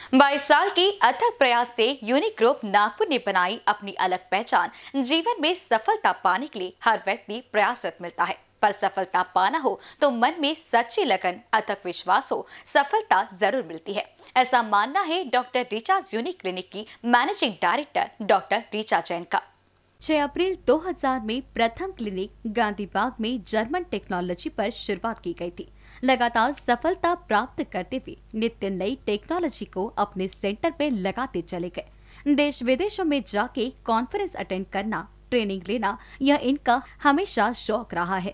22 साल के अथक प्रयास से यूनिक ग्रुप नागपुर ने बनाई अपनी अलग पहचान। जीवन में सफलता पाने के लिए हर व्यक्ति प्रयासरत मिलता है, पर सफलता पाना हो तो मन में सच्ची लगन, अथक विश्वास हो, सफलता जरूर मिलती है। ऐसा मानना है डॉक्टर रीचाज यूनिक क्लिनिक की managing director doctor Richa Jain का। 6 अप्रैल 2000 में प्रथम क्लिनिक गांधी बाग में जर्मन टेक्नोलॉजी पर शुरुआत की गई थी। लगातार सफलता प्राप्त करते हुए नित्य नई टेक्नोलॉजी को अपने सेंटर पे लगाते चले गए। देश विदेशों में जाके कॉन्फ्रेंस अटेंड करना, ट्रेनिंग लेना, यह इनका हमेशा शौक रहा है।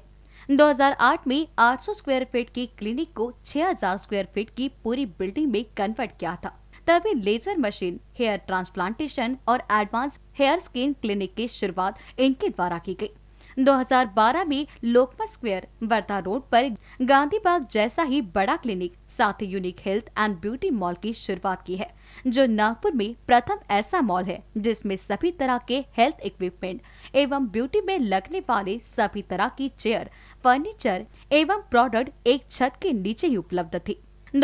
2008 में 800 स्क्वायर फीट की क्लिनिक को 6000 स्क्वायर फीट की पूरी बिल्डिंग में कन्वर्ट किया था। तभी लेजर मशीन, हेयर ट्रांसप्लांटेशन और एडवांस हेयर स्किन क्लिनिक की शुरुआत इनके द्वारा की गई। 2012 में लोकमत स्क्वायर, वर्धा रोड पर गांधी बाग जैसा ही बड़ा क्लिनिक, साथ ही unique health and beauty mall की शुरुआत की है, जो नागपुर में प्रथम ऐसा मॉल है जिसमें सभी तरह के हेल्थ इक्विपमेंट एवं ब्यूटी में लगने वाले सभी तरह की चेयर, फर्नीचर एवं प्रोडक्ट एक छत के नीचे ही उपलब्ध थी।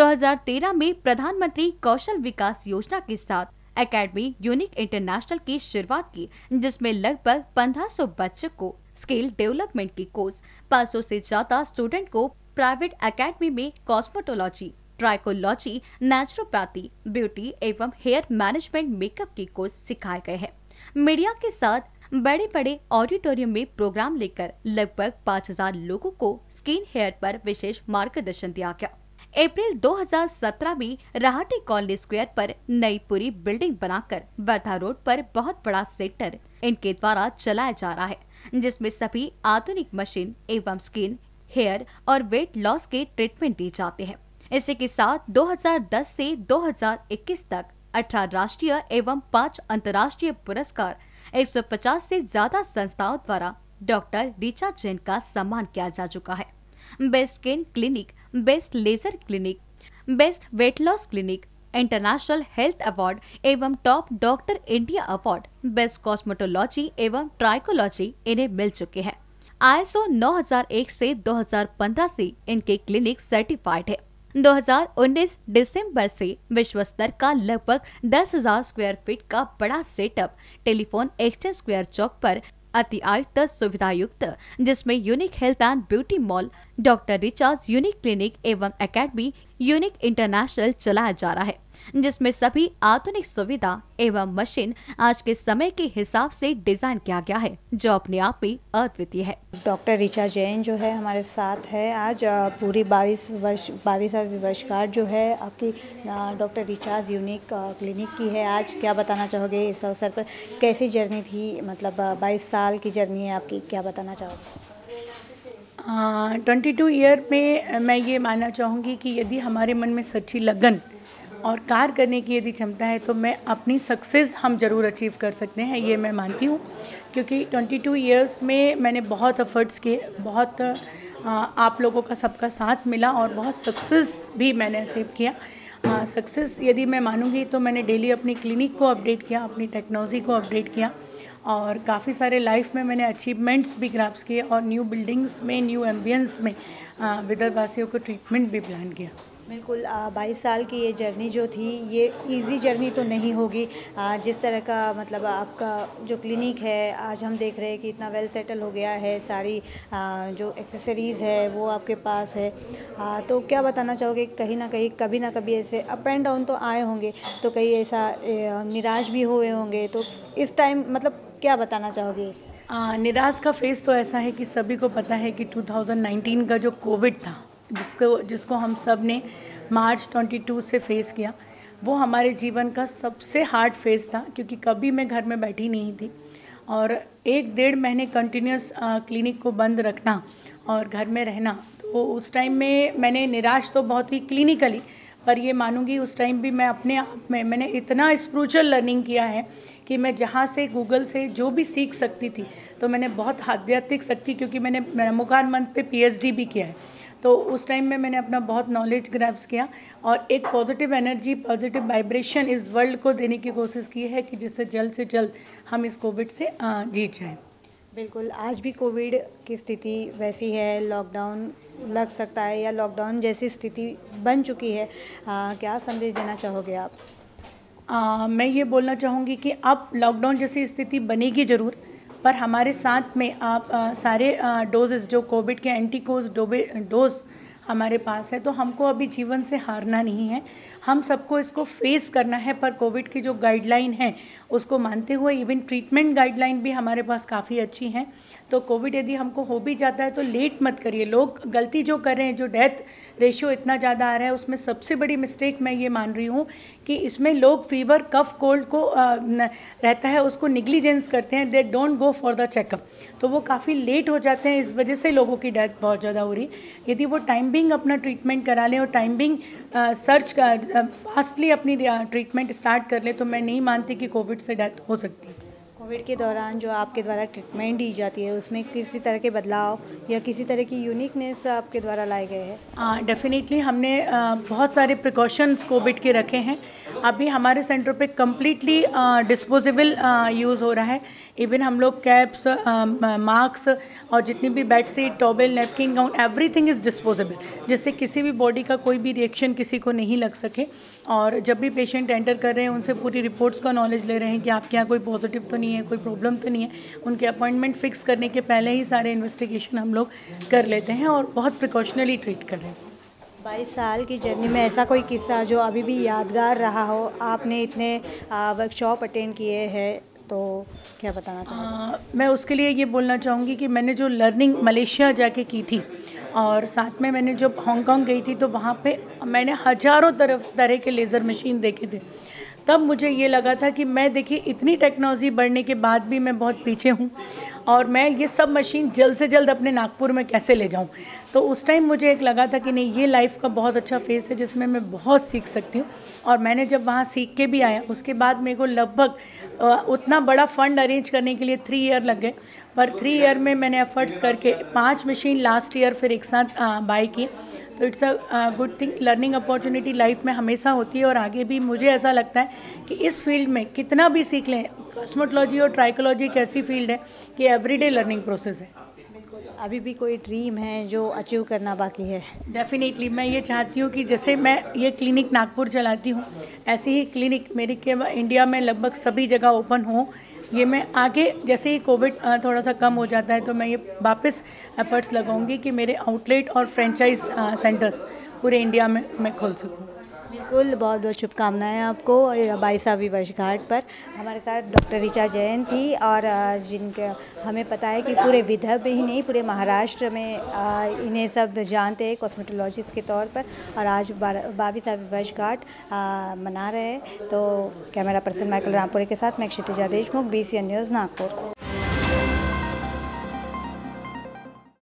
2013 में प्रधानमंत्री कौशल विकास योजना के साथ एकेडमी यूनिक इंटरनेशनल की शुरुआत की, जिसमें लगभग 1500 बच्चों को स्किल डेवलपमेंट की कोर्स, 500 से ज्यादा स्टूडेंट को प्राइवेट एकेडमी में कॉस्मेटोलॉजी, ट्राइकोलॉजी, नेचुरोपैथी, ब्यूटी एवं हेयर मैनेजमेंट मेकअप की कोर्स सिखाए गए हैं। मीडिया के साथ बड़े बड़े ऑडिटोरियम में प्रोग्राम लेकर लगभग 5000 लोगों को स्किन हेयर पर विशेष मार्गदर्शन दिया गया। अप्रैल 2017 में राहटी कॉलोनी स्क्वायर पर नई पूरी बिल्डिंग बनाकर वर्धा रोड पर बहुत बड़ा सेंटर इनके द्वारा चलाया जा रहा है, जिसमें सभी आधुनिक मशीन एवं स्किन, हेयर और वेट लॉस के ट्रीटमेंट दिए जाते हैं। इसी के साथ 2010 से 2021 तक 18 राष्ट्रीय एवं 5 अंतर्राष्ट्रीय पुरस्कार, 150 से ज्यादा संस्थाओं द्वारा डॉक्टर रीचा जैन का सम्मान किया जा चुका है। Best skin clinic, best laser clinic, best weight loss clinic, international health award एवं top doctor India award, best cosmetology एवं ट्राइकोलॉजी इन्हें मिल चुके हैं। ISO 9001 से 2015 से इनके क्लिनिक सर्टिफाइड है। 2019 दिसंबर से विश्व स्तर का लगभग 10,000 स्क्वायर फीट का बड़ा सेटअप टेलीफोन एक्सचेंज स्क्वायर चौक पर अति आयुक्त सुविधा युक्त, जिसमें unique health and beauty mall, doctor Richa's unique clinic एवं एकेडमी यूनिक इंटरनेशनल चलाया जा रहा है, जिसमें सभी आधुनिक सुविधा एवं मशीन आज के समय के हिसाब से डिजाइन किया गया है, जो अपने आप में अद्वितीय है। डॉक्टर रीचा जैन जो है हमारे साथ है आज। पूरी 22वीं वर्षगांठ जो है आपकी डॉक्टर रीचाज यूनिक क्लिनिक की है। आज क्या बताना चाहोगे इस अवसर पर? कैसी जर्नी थी, मतलब 22 साल की जर्नी है आपकी, क्या बताना चाहोगे? 22 ईयर में मैं ये मानना चाहूँगी कि यदि हमारे मन में सच्ची लगन और कार्य करने की यदि क्षमता है तो मैं अपनी सक्सेस हम ज़रूर अचीव कर सकते हैं, ये मैं मानती हूँ। क्योंकि 22 इयर्स में मैंने बहुत एफर्ट्स किए, बहुत आप लोगों का सबका साथ मिला और बहुत सक्सेस भी मैंने अचीव किया। सक्सेस यदि मैं मानूँगी तो मैंने डेली अपनी क्लिनिक को अपडेट किया, अपनी टेक्नोलॉजी को अपडेट किया और काफ़ी सारे लाइफ में मैंने अचीवमेंट्स भी ग्रैब्स किए और न्यू बिल्डिंग्स में, न्यू एम्बियंस में विदर्भवासियों को ट्रीटमेंट भी प्लान किया। बिल्कुल 22 साल की ये जर्नी जो थी, ये इजी जर्नी तो नहीं होगी। जिस तरह का मतलब आपका जो क्लिनिक है, आज हम देख रहे हैं कि इतना वेल सेटल हो गया है, सारी जो एक्सेसरीज़ है वो आपके पास है। तो क्या बताना चाहोगे? कहीं ना कहीं कभी ना कभी ऐसे अप एंड डाउन तो आए होंगे, तो कहीं ऐसा निराश भी हुए होंगे, तो इस टाइम मतलब क्या बताना चाहोगे? निराश का फेज़ तो ऐसा है कि सभी को पता है कि 2019 का जो कोविड था, जिसको हम सब ने मार्च 22 से फेस किया, वो हमारे जीवन का सबसे हार्ड फेज़ था। क्योंकि कभी मैं घर में बैठी नहीं थी और 1-1.5 महीने कंटिन्यूस क्लिनिक को बंद रखना और घर में रहना, तो उस टाइम में मैंने निराश तो बहुत ही क्लिनिकली, पर ये मानूंगी उस टाइम भी मैं अपने आप में मैंने इतना स्पिरिचुअल लर्निंग किया है कि मैं जहाँ से गूगल से जो भी सीख सकती थी, तो मैंने बहुत आध्यात्मिक शक्ति, क्योंकि मैंने ब्रह्मोगान मंत्र पे PhD भी किया है, तो उस टाइम में मैंने अपना बहुत नॉलेज ग्रैब्स किया और एक पॉजिटिव एनर्जी, पॉजिटिव वाइब्रेशन इस वर्ल्ड को देने की कोशिश की है कि जिससे जल्द से जल्द हम इस कोविड से जीत जाएं। बिल्कुल, आज भी कोविड की स्थिति वैसी है, लॉकडाउन लग सकता है या लॉकडाउन जैसी स्थिति बन चुकी है। क्या संदेश देना चाहोगे आप? मैं ये बोलना चाहूँगी कि अब लॉकडाउन जैसी स्थिति बनेगी ज़रूर, पर हमारे साथ में आप सारे डोजेस जो कोविड के एंटीकोज डोज हमारे पास है, तो हमको अभी जीवन से हारना नहीं है, हम सबको इसको फेस करना है। पर कोविड की जो गाइडलाइन है उसको मानते हुए इवन ट्रीटमेंट गाइडलाइन भी हमारे पास काफ़ी अच्छी हैं। तो कोविड यदि हमको हो भी जाता है तो लेट मत करिए। लोग गलती जो कर रहे हैं, जो डेथ रेशियो इतना ज़्यादा आ रहा है, उसमें सबसे बड़ी मिस्टेक मैं ये मान रही हूँ कि इसमें लोग फीवर कफ कोल्ड को रहता है उसको निग्लिजेंस करते हैं, they don't go for the checkup, तो वो काफ़ी लेट हो जाते हैं। इस वजह से लोगों की डेथ बहुत ज़्यादा हो रही है। यदि वो टाइम बिंग अपना ट्रीटमेंट करा लें और टाइम बिंग सर्च फास्टली अपनी ट्रीटमेंट स्टार्ट कर ले, तो मैं नहीं मानती कि कोविड से डेथ हो सकती है। कोविड के दौरान जो आपके द्वारा ट्रीटमेंट दी जाती है उसमें किसी तरह के बदलाव या किसी तरह की यूनिकनेस आपके द्वारा लाए गए हैं? डेफिनेटली हमने बहुत सारे प्रिकॉशंस कोविड के रखे हैं। अभी हमारे सेंटर पे कम्प्लीटली डिस्पोजेबल यूज़ हो रहा है। इवन हम लोग कैप्स, मास्क और जितनी भी bed sheet, towel, napkin, gown, everything is disposable, जिससे किसी भी बॉडी का कोई भी रिएक्शन किसी को नहीं लग सके। और जब भी पेशेंट एंटर कर रहे हैं उनसे पूरी रिपोर्ट्स का नॉलेज ले रहे हैं कि आपके यहाँ कोई पॉजिटिव तो नहीं है, कोई प्रॉब्लम तो नहीं है। उनके अपॉइंटमेंट फिक्स करने के पहले ही सारे इन्वेस्टिगेशन हम लोग कर लेते हैं और बहुत प्रिकॉशनली ट्रीट कर रहे हैं। 22 साल की जर्नी में ऐसा कोई किस्सा जो अभी भी यादगार रहा हो? आपने इतने वर्कशॉप अटेंड किए हैं, तो क्या बताना चाहूँगी? मैं उसके लिए ये बोलना चाहूँगी कि मैंने जो लर्निंग मलेशिया जाके की थी और साथ में मैंने जब हांगकांग गई थी तो वहाँ पे मैंने हज़ारों तरह के लेज़र मशीन देखे थे। तब मुझे ये लगा था कि मैं देखिए इतनी टेक्नोलॉजी बढ़ने के बाद भी मैं बहुत पीछे हूँ और मैं ये सब मशीन जल्द से जल्द अपने नागपुर में कैसे ले जाऊँ। तो उस टाइम मुझे एक लगा था कि नहीं, ये लाइफ का बहुत अच्छा फेस है जिसमें मैं बहुत सीख सकती हूँ। और मैंने जब वहाँ सीख के भी आया, उसके बाद मेरे को लगभग उतना बड़ा फंड अरेंज करने के लिए 3 ईयर लग गए। पर 3 ईयर में मैंने एफर्ट्स करके 5 मशीन लास्ट ईयर फिर एक साथ बाय की। तो it's a good thing. Learning opportunity life में हमेशा होती है और आगे भी मुझे ऐसा लगता है कि इस फील्ड में कितना भी सीख लें, कॉस्मेटोलॉजी और ट्राइकोलॉजी एक ऐसी फील्ड है कि एवरीडे लर्निंग प्रोसेस है। अभी भी कोई ड्रीम है जो अचीव करना बाकी है? डेफिनेटली मैं ये चाहती हूँ कि जैसे मैं ये क्लिनिक नागपुर चलाती हूँ, ऐसे ही क्लिनिक मेरे के इंडिया में लगभग सभी जगह ओपन हो। ये मैं आगे जैसे ही कोविड थोड़ा सा कम हो जाता है तो मैं ये वापस एफर्ट्स लगाऊंगी कि मेरे आउटलेट और फ्रेंचाइज सेंटर्स पूरे इंडिया में मैं खोल सकूँ। बिल्कुल, बहुत बहुत शुभकामनाएं आपको 22वीं वर्षगांठ पर। हमारे साथ डॉक्टर ऋचा जैन थी और जिनके हमें पता है कि पूरे विदर्भ में ही नहीं, पूरे महाराष्ट्र में इन्हें सब जानते हैं कॉस्मेटोलॉजिस्ट के तौर पर, और आज 22वीं वर्षगांठ मना रहे हैं। तो कैमरा पर्सन माइकल रामपुरे के साथ मैं क्षितिजा देशमुख, BCN न्यूज़ नागपुर।